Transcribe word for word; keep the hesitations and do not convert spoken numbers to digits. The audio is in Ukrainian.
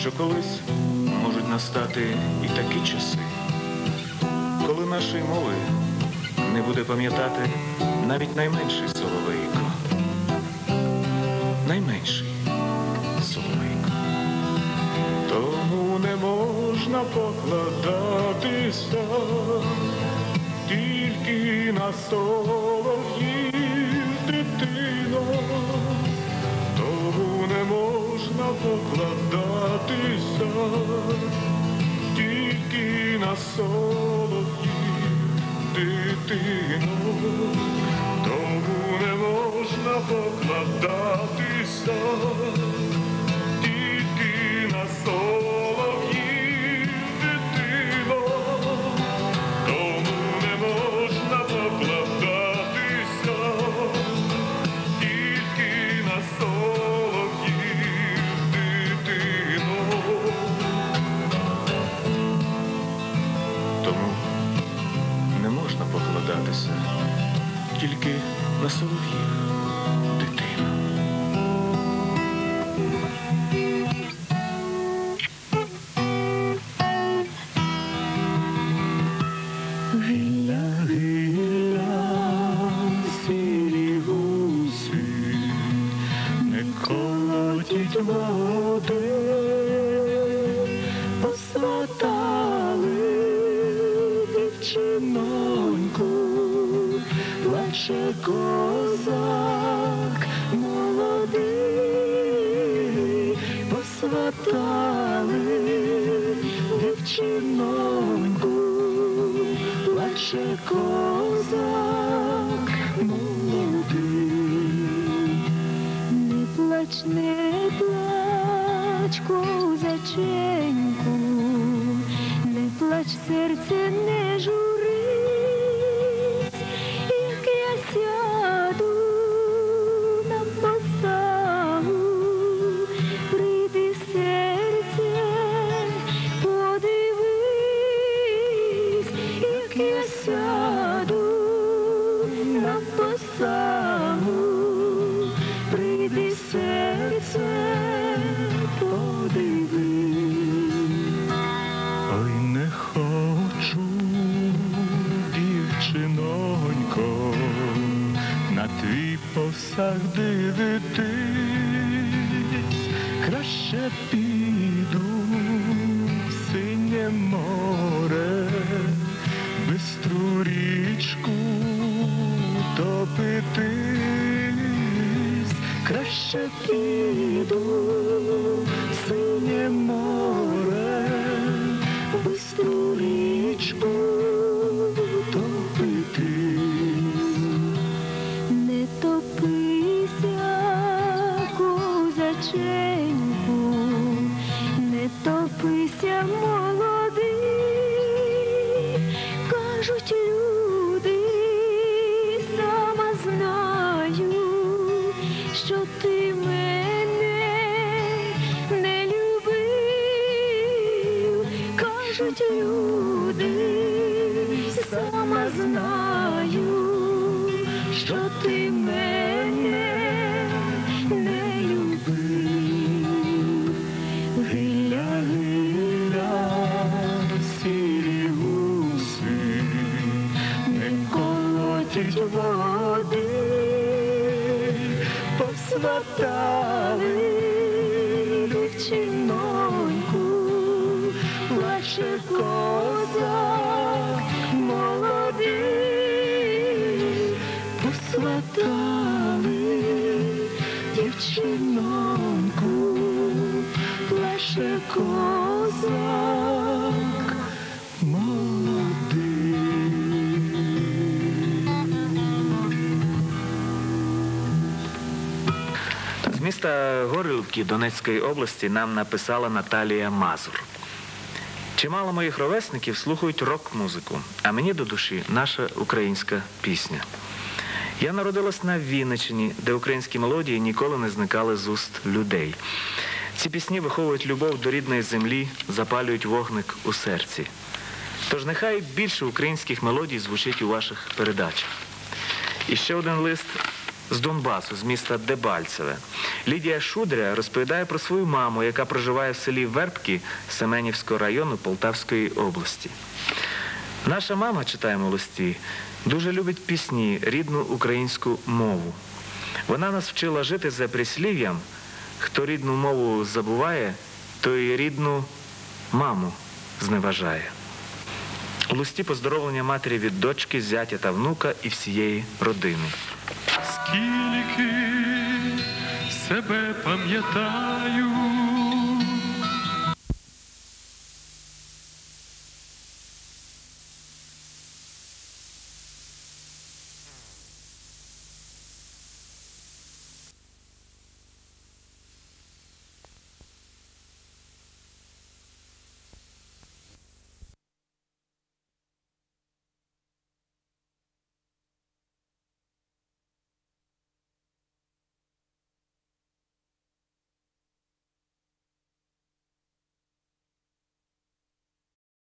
що колись можуть настати і такі часи, коли нашої мови не буде пам'ятати навіть найменший соловейко. Найменший соловейко. Тому не можна покладатися тільки на солов'їв, дитино. Тому не можна покладатися тільки на солов'їв, дитино. Тому не можна покладатися тільки на солов'їв, дитино. Тому не можна покладатися тільки на солов'їв, дитино. Тому не можна покладатися тільки на солов'їв, дитино. Гилля, гилля, сірі гуси, не колотіть води, посватали дівчиноньку, плаче козак молодий, посватали дівчиноньку, плаче козак молодий. Не плач, не плач, козаченьку, не плач, серце не журись, як я сяду на посагу, прийди, серце, подивись, як я сяду на посагу, прийди, серце, подивись. Ой, не хочу, дівчинонько, на твій посаг дивитись, краще піду в синє море, бистру річку топитись, краще піду в синє море, бистру річку топитись. Не топися, козаченьку, не топися, молодий, кажуть люди, сама знаю, що ти мене не любив, кажуть люди, сама знаю, що ти мене не любив. Гилля, гилля, сірі гуси, не колотіть води, посватали дівчиноньку, плаче козак молодий, посватали дівчиноньку, плаче козак молодий. З міста Горлівки Донецької області нам написала Наталія Мазур. Чимало моїх ровесників слухають рок-музику, а мені до душі наша українська пісня. Я народилась на Вінниччині, де українські мелодії ніколи не зникали з уст людей. Ці пісні виховують любов до рідної землі, запалюють вогник у серці. Тож нехай більше українських мелодій звучить у ваших передачах. І ще один лист з Донбасу, з міста Дебальцеве. Лідія Шудря розповідає про свою маму, яка проживає в селі Вербки Семенівського району Полтавської області. Наша мама, читаємо в листі, дуже любить пісні, рідну українську мову. Вона нас вчила жити за прислів'ям: хто рідну мову забуває, той рідну маму зневажає. У листі поздоровлення матері від дочки, зятя та внука і всієї родини. Скільки себе пам'ятаю,